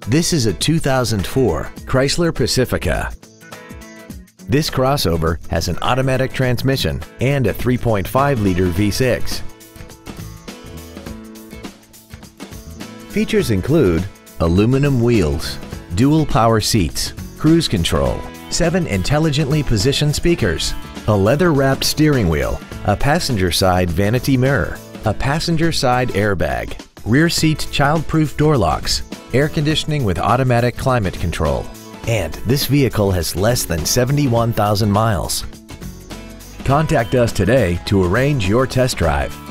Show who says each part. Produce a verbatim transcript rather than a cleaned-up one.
Speaker 1: This is a two thousand four Chrysler Pacifica. This crossover has an automatic transmission and a three point five liter V six. Features include aluminum wheels, dual power seats, cruise control, seven intelligently positioned speakers, a leather-wrapped steering wheel, a passenger side vanity mirror, a passenger side airbag, rear seat child-proof door locks, air conditioning with automatic climate control, and this vehicle has less than seventy-one thousand miles. Contact us today to arrange your test drive.